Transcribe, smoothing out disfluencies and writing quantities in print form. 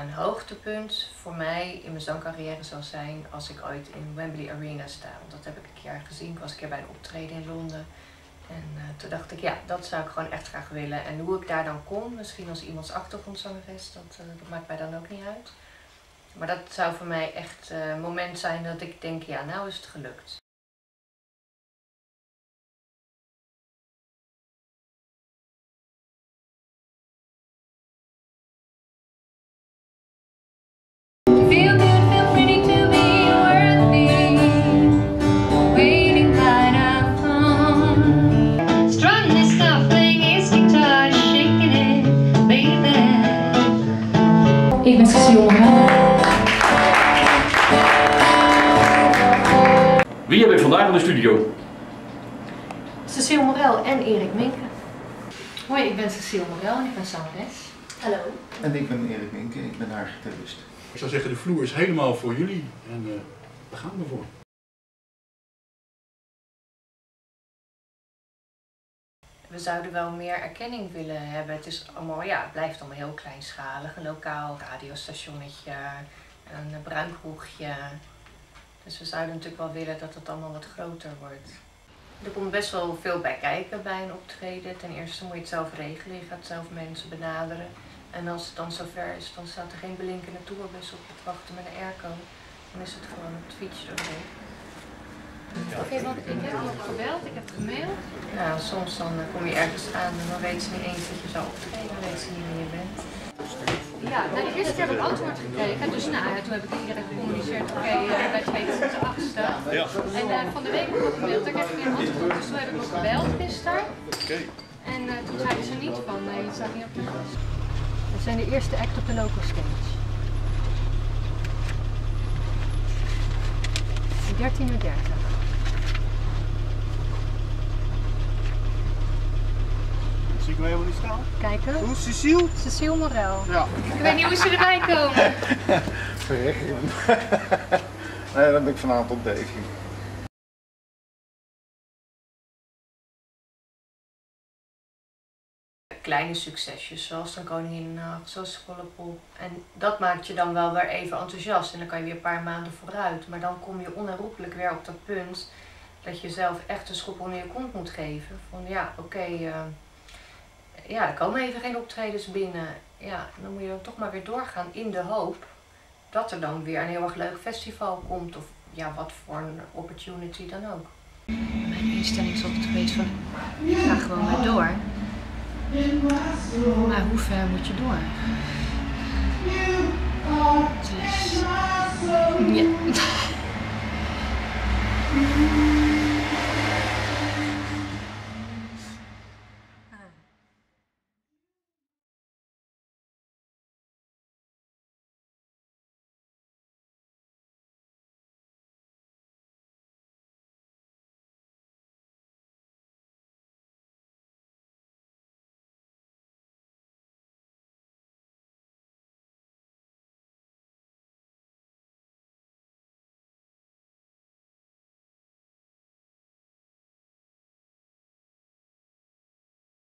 Een hoogtepunt voor mij in mijn zangcarrière zal zijn als ik ooit in Wembley Arena sta. Want dat heb ik een keer gezien. Ik was een keer bij een optreden in Londen. En toen dacht ik, ja, dat zou ik gewoon echt graag willen. En hoe ik daar dan kom, misschien als iemands achtergrondzangeres, dat maakt mij dan ook niet uit. Maar dat zou voor mij echt een moment zijn dat ik denk, ja, nou is het gelukt. Ik ben Cecile Morel. Wie heb ik vandaag in de studio? Cecile Morel en Erik Minken. Hoi, ik ben Cecile Morel en ik ben zangeres. Hallo. En ik ben Erik Minken, ik ben haar gitarist. Ik zou zeggen, de vloer is helemaal voor jullie en daar gaan we voor. We zouden wel meer erkenning willen hebben. Het is allemaal, ja, het blijft allemaal heel kleinschalig. Een lokaal radiostationnetje, een bruin kroegje. Dus we zouden natuurlijk wel willen dat het allemaal wat groter wordt. Er komt best wel veel bij kijken bij een optreden. Ten eerste moet je het zelf regelen, je gaat zelf mensen benaderen. En als het dan zover is, dan staat er geen blinkende tourbus op je te wachten met een airco. Dan is het gewoon het fietsje doorheen. Oké, want ik heb nog gebeld, ik heb gemaild. Ja, soms dan kom je ergens aan en dan weet ze niet eens dat je zou optreden, dan weet ze niet wie je bent. Ja, nou, de eerste keer heb ik antwoord gekregen, dus nou, toen heb ik iedereen gecommuniceerd, oké, wij weten het de 8e. Ja. En van de week heb ik nog gemaild, ik heb geen antwoord, dus toen heb ik nog gebeld gisteren. Okay. En toen zeiden ze niet van, nee, je staat niet op de lijst. We zijn de eerste act op de local stage. 13:30. Zie ik me helemaal niet staan? Kijken. Hoe, Cecile? Cecile Morel. Ja. Ik weet niet hoe ze erbij komen. Verrekken. Nee, dan ben ik vanavond op Davy. Kleine succesjes, zoals een Koninginnennacht, zoals Schoolpop. En dat maakt je dan wel weer even enthousiast en dan kan je weer een paar maanden vooruit. Maar dan kom je onherroepelijk weer op dat punt dat je zelf echt een schop onder je kont moet geven. Van ja, oké, ja, er komen even geen optredens binnen. Ja, dan moet je dan toch maar weer doorgaan in de hoop dat er dan weer een heel erg leuk festival komt. Of ja, wat voor een opportunity dan ook. Mijn instelling is altijd geweest van, ik ga gewoon weer door. Maar hoe ver moet je door? Dus, ja.